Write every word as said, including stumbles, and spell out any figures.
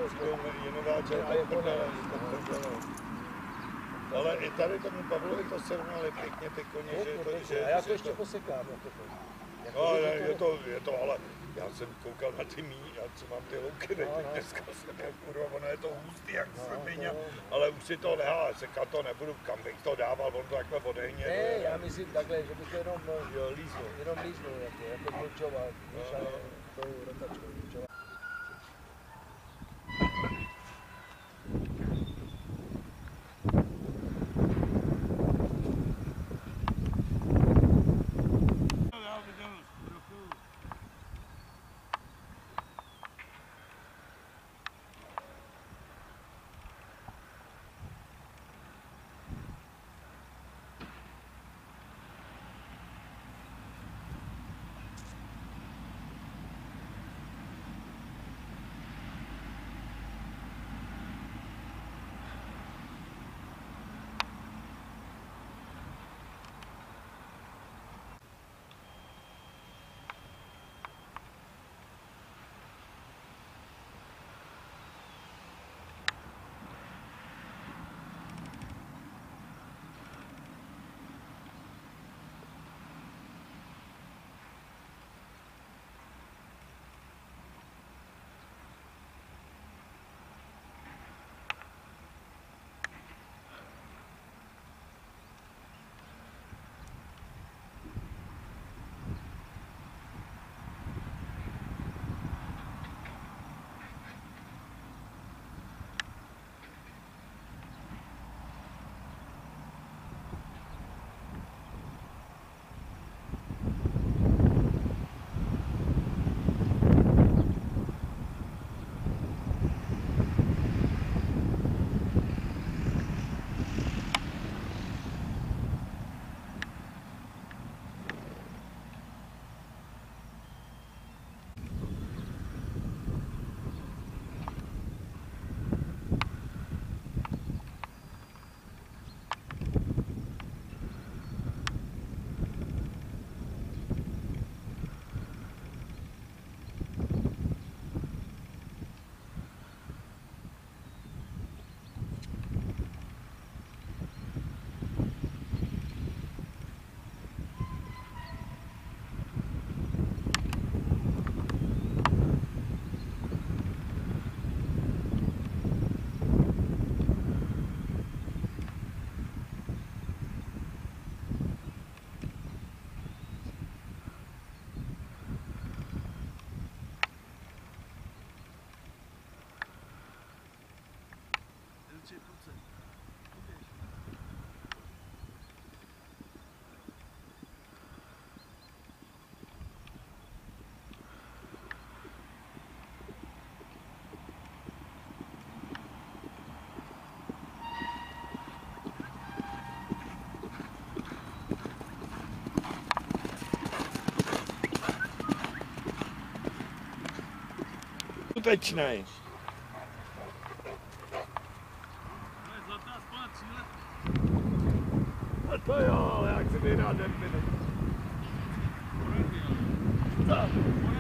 přijdou jinováče a je prdele. Ale i tady tomu Pavlovi to srovnali pěkně ty koně, že to, že... A já to ještě posekám, jako to. No, ne, je to, je to, ale já jsem koukal na ty mý, já co mám ty louky, no, no. Dneska jsem jak kurva, ono je to hustý jak no, srpině, no, ale už si to nehá, sekat to nebudu, kam bych to dával, on to takhle odehně. Ne, já myslím takhle, že bych to jenom, jo, líznul, jenom líznul, jako, jako Vlčova, víš, ale tou rotačkou Vlčova. Skutečnej. To je zlatá spona tří let. A to jo, ale jak si vyhrát den. Co?